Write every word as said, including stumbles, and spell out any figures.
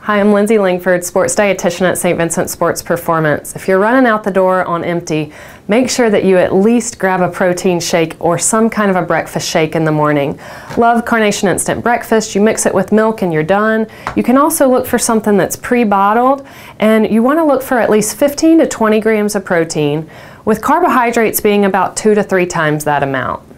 Hi, I'm Lindsay Langford, sports dietitian at Saint Vincent Sports Performance. If you're running out the door on empty, make sure that you at least grab a protein shake or some kind of a breakfast shake in the morning. Love Carnation Instant Breakfast. You mix it with milk and you're done. You can also look for something that's pre-bottled, and you want to look for at least fifteen to twenty grams of protein, with carbohydrates being about two to three times that amount.